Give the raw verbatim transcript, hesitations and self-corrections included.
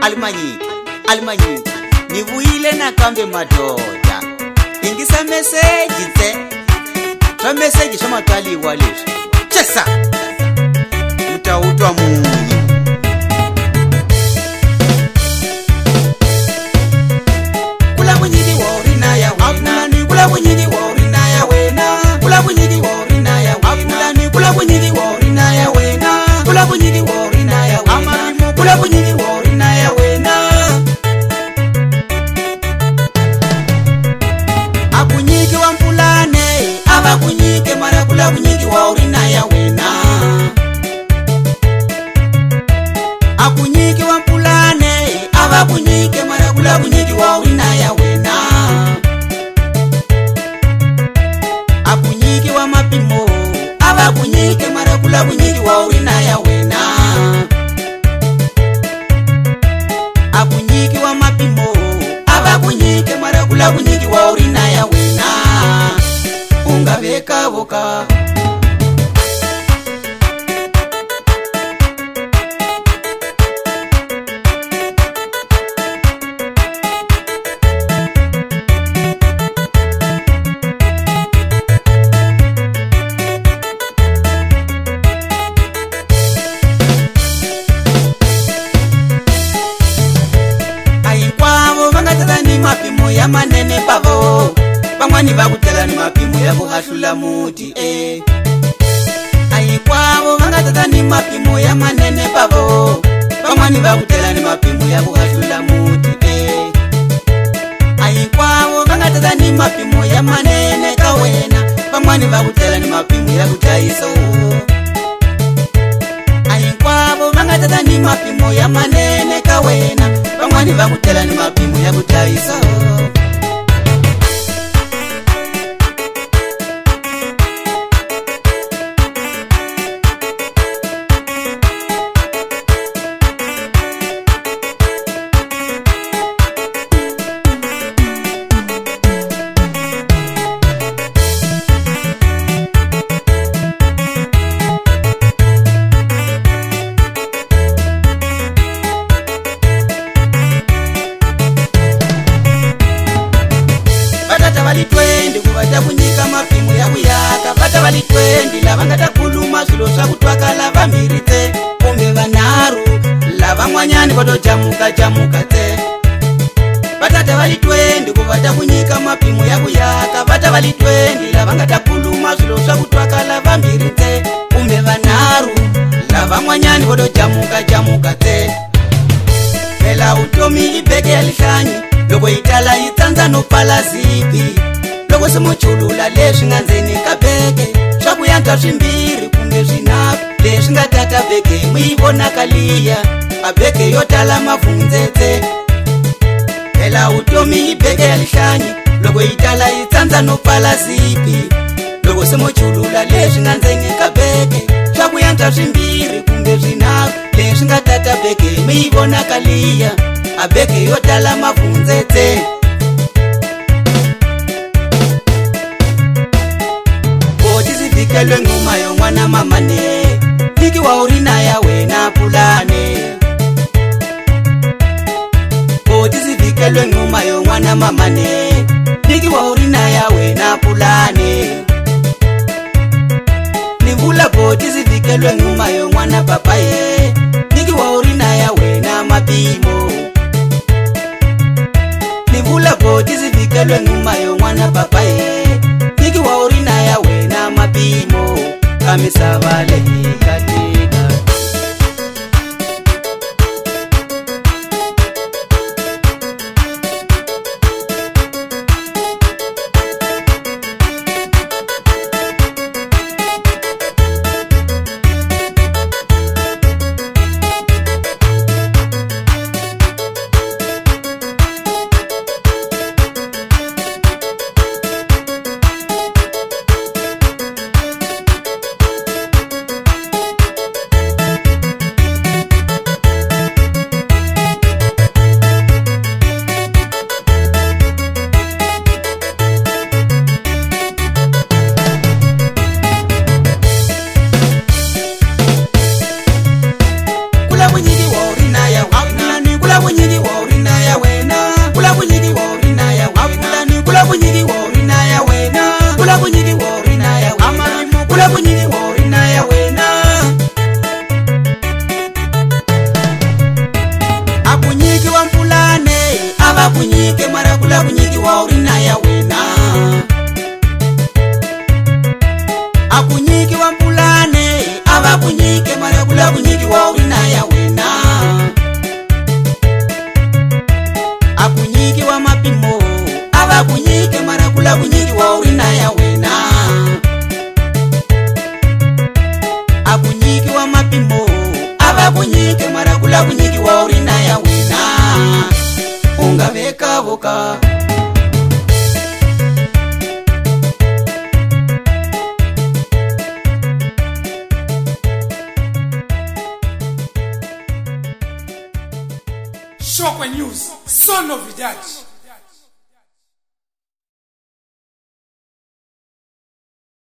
Manhique, Manhique, nivuyile nakambe madoda. Ingisa message nse. Swa message swa matwaliwa leswi. Chesa. Mutautwa munyu. Kula bunyigi wori na ya wena. Kula bunyigi wori na ya wena. Kula bunyigi wori na ya wena. Kula bunyigi wori na ya wena. Kula bunyigi wori na ya wena. Kula bunyigi wori na ya wena. Akunyigi wa mpulane. Aba kunyige mara kula bunyigi wori na ya wena. Akunyigi wa mpulane. Aba kunyige mara kula bunyigi wori na ya wena. Akunyigi wa mapimo. Aba kunyige mara kula bunyigi wori na ya wena. Akunyigi wa mapimo. Aba kunyige mara kula bunyigi wori na ya wena. Unga beka boka. Mapimo ya manene pavo Pamwani vakutela ni mapimo ya kuhashula muti eh. Aikwavo vangatata ni mapimo ya manene pavo Pamwani vakutela ni mapimo ya kuhashula muti eh. Aikwavo vangatata ni mapimo ya manene kawena Pamwani vakutela ni mapimo ya kutaiso Aikwavo vangatata ni mapimo ya manene kawena Pamwani vakutela ni mapimo ya kutaiso Valitwendi kuvata kunyika mapimo ya kuyaka Vata valitwendi lavangata kuluma Zulo swakutwaka lava miritse Kumbe vanaru Lava mwanyani koto jamuka jamuka te Vatata valitwendi kuvata kunyika mapimo ya kuyaka Vata valitwendi lavangata kuluma Zulo swakutwaka lava miritse Kumbe vanaru Lava mwanyani koto jamuka jamuka te Mela Utomi ibeke ya lifana Loko itala itanza no pala zipi Loko simochulula leswi nga ndzeni ka beke Swakuyanta swimbirhi kumbe swinharhu Leswi nga tata beke muyivonakaliya A beke yo tala mavundzetse Phela Utomi ibeke ya lifana Loko itala itanza no pala zipi Loko simochulula leswi nga ndzeni ka beke Swakuyanta swimbirhi kumbe swinharhu Leswi nga tata beke muyivonakaliya A beke yo tala mavundzetse Boti zivikelwe nguma yo mwana mamane Niki wa urina ya wena pulane Boti zivikelwe nguma yo mwana mamane Niki wa urina ya wena pulane Nivula boti zivikelwe nguma yo mwana papaye Niki wa urina ya wena mapimo Nivula boti zivikelwe nguma yo mwana papaye Niki wa urina ya wena mapimo Kamisava lehi katika wa urinaya wena akunyiki wa mapimo ava kunyike mara kula kunyiki wa urinaya wena akunyiki wa mapimo ava kunyike mara kula kunyiki wa urinaya wena ungaveka voka Shokwe News, son of the judge.